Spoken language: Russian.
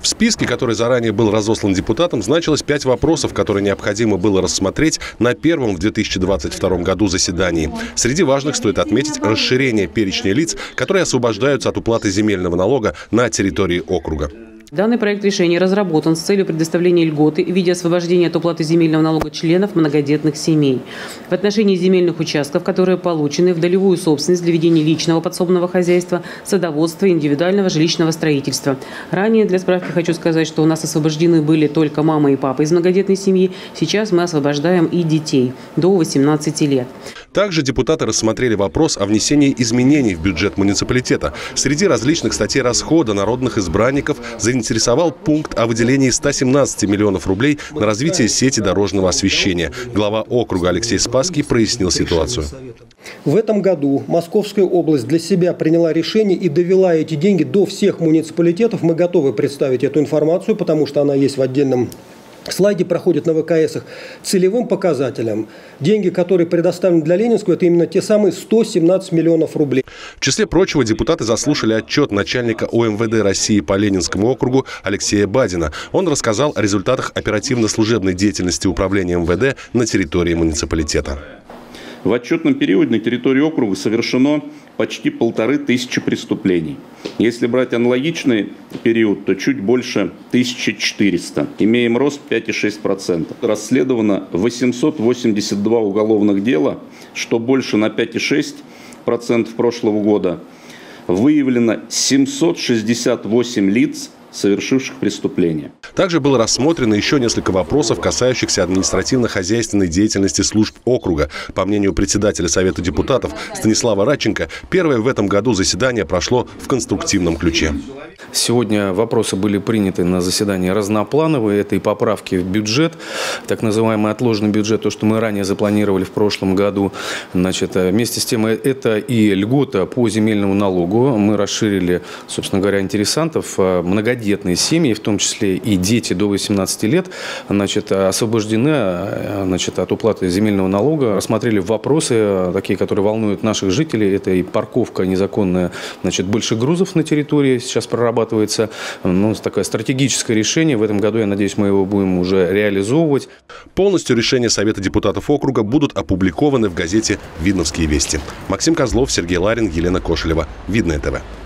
В списке, который заранее был разослан депутатам, значилось 5 вопросов, которые необходимо было рассмотреть на первом в 2022 году заседании. Среди важных стоит отметить расширение перечня лиц, которые освобождаются от уплаты земельного налога на территории округа. Данный проект решения разработан с целью предоставления льготы в виде освобождения от уплаты земельного налога членов многодетных семей. В отношении земельных участков, которые получены в долевую собственность для ведения личного подсобного хозяйства, садоводства и индивидуального жилищного строительства. Ранее, для справки, хочу сказать, что у нас освобождены были только мама и папа из многодетной семьи. Сейчас мы освобождаем и детей до 18 лет. Также депутаты рассмотрели вопрос о внесении изменений в бюджет муниципалитета. Среди различных статей расхода народных избранников заинтересовал пункт о выделении 117 миллионов рублей на развитие сети дорожного освещения. Глава округа Алексей Спасский прояснил ситуацию. В этом году Московская область для себя приняла решение и довела эти деньги до всех муниципалитетов. Мы готовы представить эту информацию, потому что она есть в отдельном слайде, проходят на ВКСах, целевым показателям. Деньги, которые предоставлены для Ленинского, это именно те самые 117 миллионов рублей. В числе прочего, депутаты заслушали отчет начальника ОМВД России по Ленинскому округу Алексея Бадина. Он рассказал о результатах оперативно-служебной деятельности управления МВД на территории муниципалитета. В отчетном периоде на территории округа совершено почти 1500 преступлений. Если брать аналогичный период, то чуть больше 1400. Имеем рост 5,6%. Расследовано 882 уголовных дела, что больше на 5,6% прошлого года. Выявлено 768 лиц, совершивших преступления. Также было рассмотрено еще несколько вопросов, касающихся административно-хозяйственной деятельности служб округа. По мнению председателя Совета депутатов Станислава Радченко, первое в этом году заседание прошло в конструктивном ключе. Сегодня вопросы были приняты на заседании разноплановые. Это и поправки в бюджет, так называемый отложенный бюджет, то, что мы ранее запланировали в прошлом году. Значит, вместе с тем, это и льгота по земельному налогу. Мы расширили, собственно говоря, интересантов. Многодетные семьи, в том числе и дети до 18 лет, значит, освобождены, значит, от уплаты земельного налога. Рассмотрели вопросы, такие, которые волнуют наших жителей. Это и парковка незаконная, значит, больших грузов на территории сейчас прорабатывается. Ну, такое стратегическое решение. В этом году, я надеюсь, мы его будем уже реализовывать. Полностью решения Совета депутатов округа будут опубликованы в газете «Видновские вести». Максим Козлов, Сергей Ларин, Елена Кошелева. Видное ТВ.